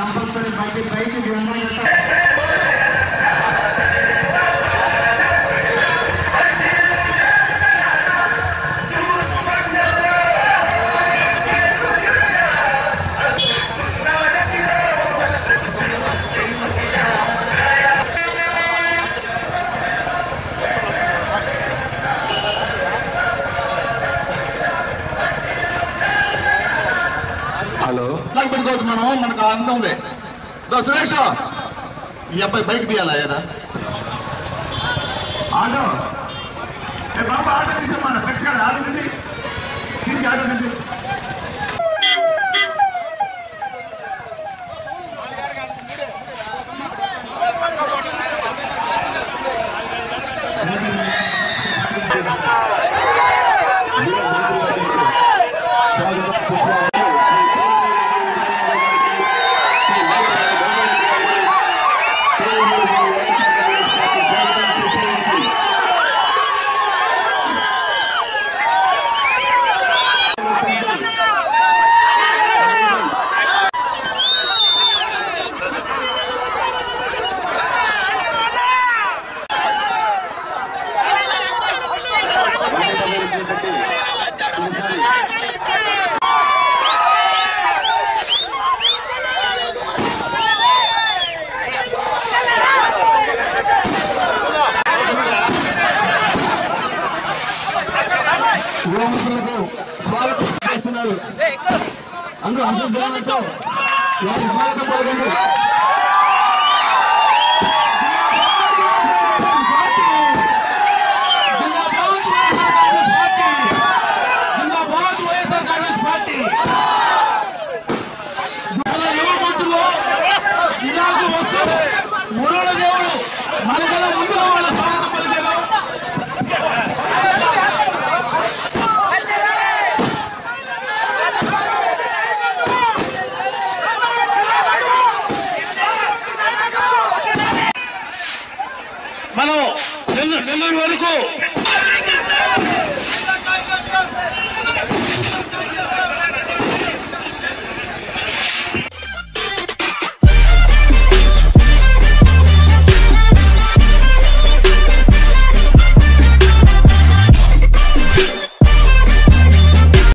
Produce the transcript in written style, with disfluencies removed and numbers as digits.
Compulsory బయటికి పెట్టుకోవచ్చు మనం, మనకు అందం ఉంది. సురేష్ ఈ అబ్బాయి బైక్ తీయాలా ఆటో బాబా ఆటో తీసేమన్నా పెట్టుకోండి, ఆటో తీసి ఆటో తీసి స్వాగతం చేస్తున్నారు. అందరూ హర్షధ్వానాలతో వారి స్వాగతం పాల్గొంటారు. మనం నెల్లూరు వరకు